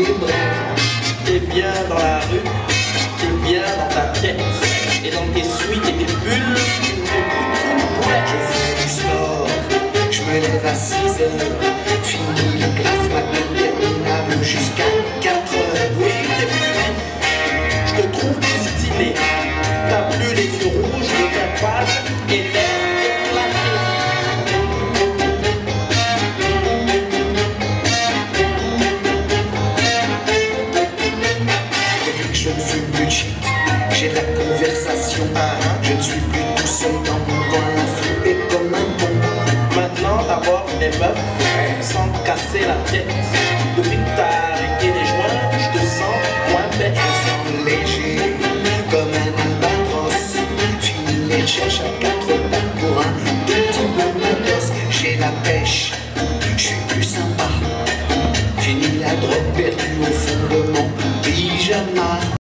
et bref. T'es bien dans la rue, t'es bien dans ta tête, et dans tes suites et tes bulles, Je fais du sport, je me lève à 6 heures, fini les classes matin interminables jusqu'à 4 heures. oui, t'es plus vif, je te trouve plus stylé, t'as plus les yeux rouges de ta page et l'air éclaté. Depuis que je ne fume plus de shit, j'ai de la conversation. Je ne suis plus tout seul dans mon coin, flippé comme un bon. Maintenant, d'abord les meufs, sans te casser la tête. Depuis que t'as arrêté les joints, je te sens moins bête. Je sens léger comme un albatros. Fini les recherches à 4 pattes pour un petit peu matos. J'ai la pêche, je suis plus sympa. Fini la drogue perdue au fond de mon pyjama.